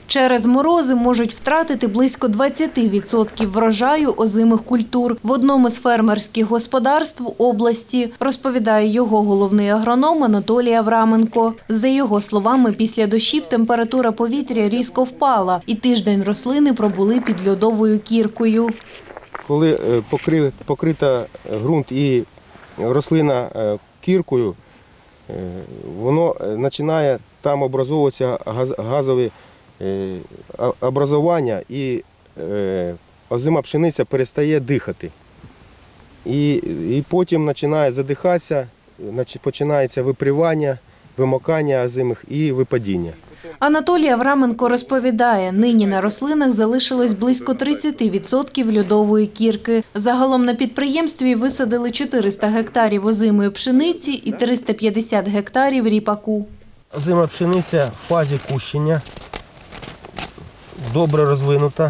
Через морози можуть втратити близько 20% врожаю озимих культур в одному з фермерських господарств області, розповідає його головний агроном Анатолій Авраменко. За його словами, після дощів температура повітря різко впала і тиждень рослини пробули під льодовою кіркою. Коли покрита ґрунт і рослина кіркою, воно починає там образовуватися газові образування і озима пшениця перестає дихати. І потім починає задихатися, починається випрівання, вимокання озимих і випадіння. Анатолій Авраменко розповідає, нині на рослинах залишилось близько 30% льодової кірки. Загалом на підприємстві висадили 400 гектарів озимої пшениці і 350 гектарів ріпаку. Озима пшениця в фазі кущення, добре розвинута.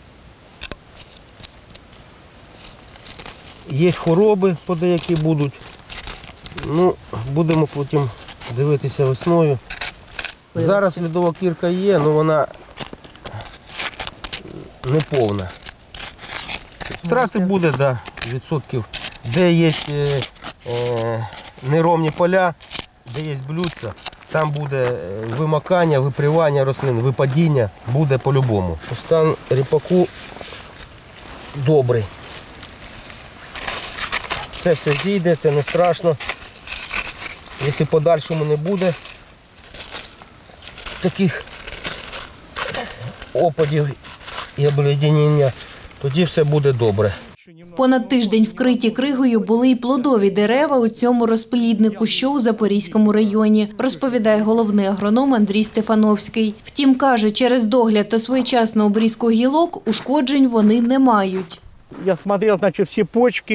Є хвороби, деякі будуть. Будемо потім дивитися весною. Зараз льодова кірка є, але вона не повна. Втрати буде, да, відсотків. Де є неровні поля, де є блюдця, там буде вимокання, випрівання рослин, випадіння буде по-любому. Стан ріпаку добрий. Це все зійде, це не страшно. Якщо в подальшому не буде таких опадів і обледеніння, тоді все буде добре. Понад тиждень вкриті кригою були й плодові дерева у цьому розпліднику, що у Запорізькому районі, розповідає головний агроном Андрій Стефановський. Втім, каже, через догляд та своєчасну обрізку гілок ушкоджень вони не мають. Я смотрел, значит, все почки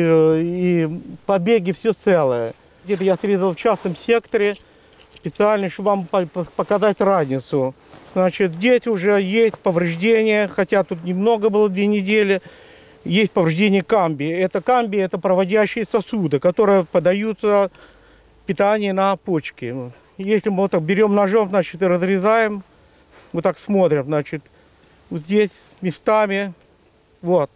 и побеги, все целое. Где-то я срезал в частном секторе специально, чтобы вам показать разницу. Значит, здесь уже есть повреждения, хотя тут немного было 2 недели. Есть повреждение камбии. Это проводящие сосуды, которые подают питание на почки. Если мы вот так берем ножом, значит, и разрезаем, вот так смотрим, значит, вот здесь местами, вот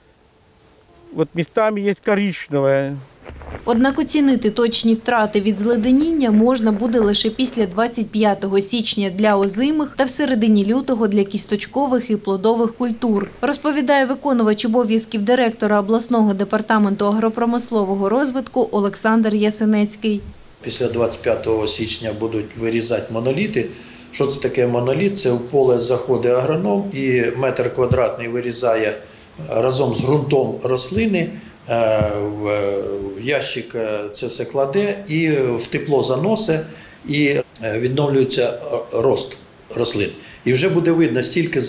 местами есть коричневое. Однак оцінити точні втрати від зледеніння можна буде лише після 25 січня для озимих та в середині лютого для кісточкових і плодових культур, розповідає виконувач обов'язків директора обласного департаменту агропромислового розвитку Олександр Ясенецький. Після 25 січня будуть вирізати моноліти. Що це таке моноліт? Це в поле заходить агроном і метр квадратний вирізає разом з ґрунтом рослини, в ящик це все кладе і в тепло заносить, і відновлюється рост рослин. І вже буде видно, стільки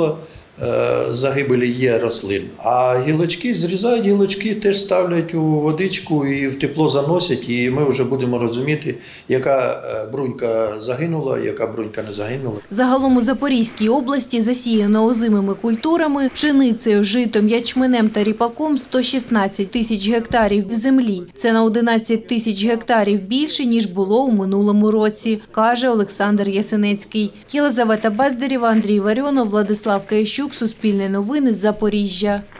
загибелі є рослин. А гілочки, зрізають гілочки, теж ставлять у водичку і в тепло заносять, і ми вже будемо розуміти, яка брунька загинула, яка брунька не загинула. Загалом у Запорізькій області засіяно озимими культурами, пшеницею, житом, ячменем та ріпаком 116 тисяч гектарів землі. Це на 11 тисяч гектарів більше, ніж було у минулому році, каже Олександр Ясенецький. Єлизавета Бездарєва, Андрій Варіонов, Владислав Киящук, Суспільне новини, Запоріжжя.